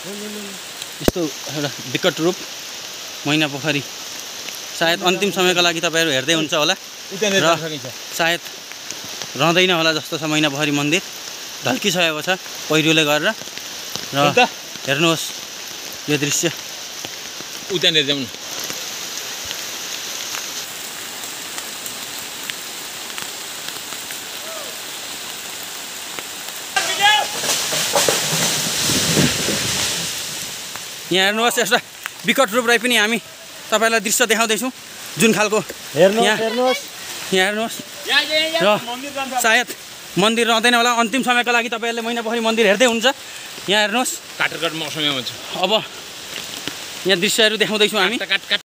यस्तो एउटा विकट रूप मैना पोखरी सायद अन्तिम समयको लागि तपाईहरु हेर्दै हुन्छ होला र सायद रहँदैन होला जस्तो छ मैना पोखरी मन्दिर ढल्किसकेको छ पहिरोले गरेर र हेर्नुहोस् यो दृश्य उतानेर जाउँ यहाँ हेर्नुहोस् यस्ता विकट रूप रहे पनि हामी तपाईलाई दृश्य देखाउँदैछौँ जुन खालको हेर्नुहोस् हेर्नुहोस् र सायद मन्दिर रहँदैन होला अन्तिम समयको लागि तपाईहरुले मैना पोखरी मन्दिर हेर्दै हुन्छ यहाँ हेर्नुहोस् काटरकट मौसममा हुन्छ अब यहाँ दृश्यहरू देखाउँदैछौँ हामी